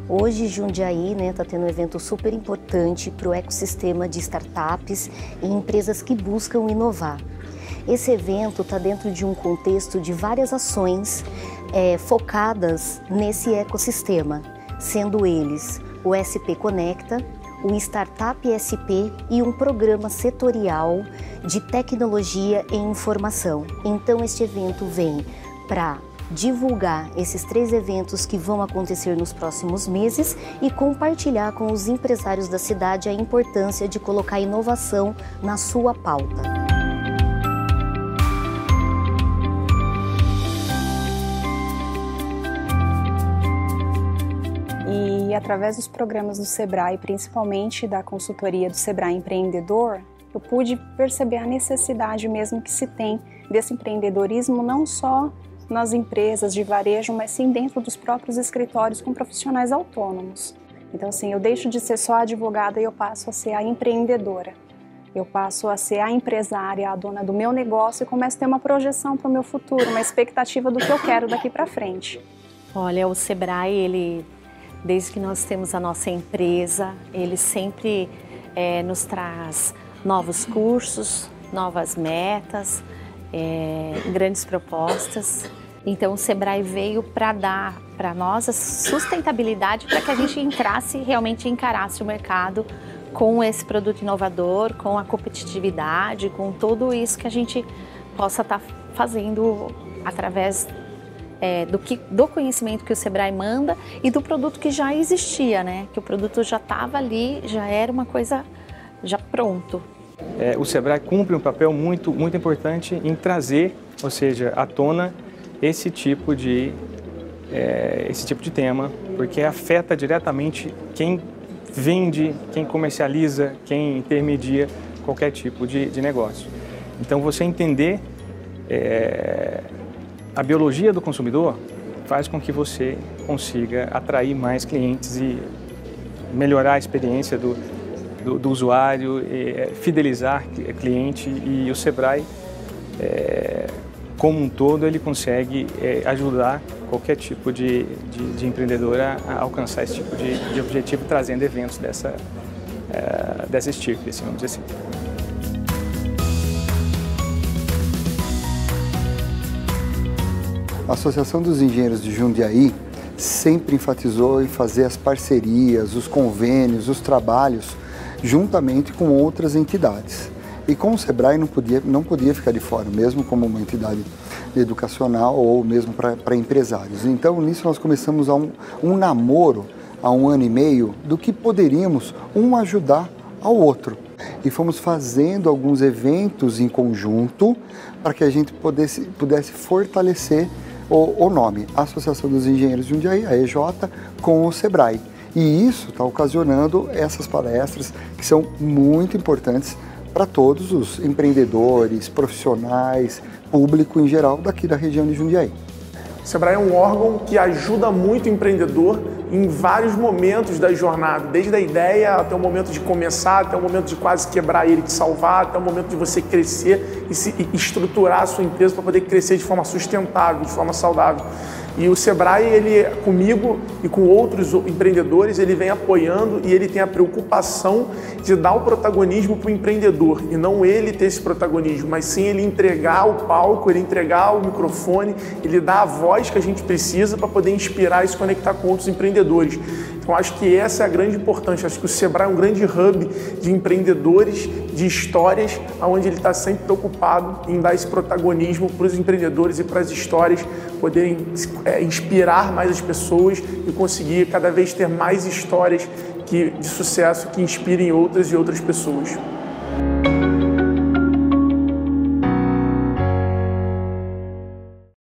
Hoje, Jundiaí está tendo um evento super importante para o ecossistema de startups e empresas que buscam inovar. Esse evento está dentro de um contexto de várias ações focadas nesse ecossistema, sendo eles o SP Conecta, o Startup SP e um programa setorial de tecnologia e informação. Então, este evento vem para divulgar esses 3 eventos que vão acontecer nos próximos meses e compartilhar com os empresários da cidade a importância de colocar inovação na sua pauta. E através dos programas do Sebrae, principalmente da consultoria do Sebrae Empreendedor, eu pude perceber a necessidade mesmo que se tem desse empreendedorismo não só nas empresas de varejo, mas sim dentro dos próprios escritórios com profissionais autônomos. Então, assim, eu deixo de ser só a advogada e eu passo a ser a empreendedora. Eu passo a ser a empresária, a dona do meu negócio e começo a ter uma projeção para o meu futuro, uma expectativa do que eu quero daqui para frente. Olha, o Sebrae, desde que nós temos a nossa empresa, ele sempre nos traz novos cursos, novas metas, grandes propostas. Então o Sebrae veio para dar para nós a sustentabilidade para que a gente entrasse e realmente encarasse o mercado com esse produto inovador, com a competitividade, com tudo isso que a gente possa estar fazendo através do conhecimento que o Sebrae manda e do produto que já existia, né? Que o produto já estava ali, já era uma coisa já pronto. O Sebrae cumpre um papel muito importante em trazer, ou seja, à tona esse tipo de tema, porque afeta diretamente quem vende, quem comercializa, quem intermedia qualquer tipo de negócio. Então, você entender a biologia do consumidor faz com que você consiga atrair mais clientes e melhorar a experiência do usuário, fidelizar cliente, e o Sebrae, como um todo, ele consegue ajudar qualquer tipo de empreendedor a alcançar esse tipo de objetivo, trazendo eventos dessa estirpe, assim, vamos dizer assim. A Associação dos Engenheiros de Jundiaí sempre enfatizou em fazer as parcerias, os convênios, os trabalhos juntamente com outras entidades. E com o Sebrae não podia ficar de fora, mesmo como uma entidade educacional ou mesmo para empresários. Então, nisso nós começamos um namoro há 1 ano e meio do que poderíamos um ajudar ao outro. E fomos fazendo alguns eventos em conjunto para que a gente pudesse fortalecer o nome, Associação dos Engenheiros de Jundiaí, a EJ, com o Sebrae. E isso está ocasionando essas palestras que são muito importantes para todos os empreendedores, profissionais, público em geral daqui da região de Jundiaí. O Sebrae é um órgão que ajuda muito o empreendedor em vários momentos da jornada, desde a ideia até o momento de começar, até o momento de quase quebrar ele, de salvar, até o momento de você crescer e estruturar a sua empresa para poder crescer de forma sustentável, de forma saudável. E o Sebrae, ele, comigo e com outros empreendedores, ele vem apoiando e ele tem a preocupação de dar o protagonismo para o empreendedor, e não ele ter esse protagonismo, mas sim ele entregar o palco, ele entregar o microfone, ele dar a voz que a gente precisa para poder inspirar e se conectar com outros empreendedores. Então, acho que essa é a grande importância. Acho que o Sebrae é um grande hub de empreendedores, de histórias, onde ele está sempre preocupado em dar esse protagonismo para os empreendedores e para as histórias poderem inspirar mais as pessoas e conseguir cada vez ter mais histórias de sucesso que inspirem outras e outras pessoas.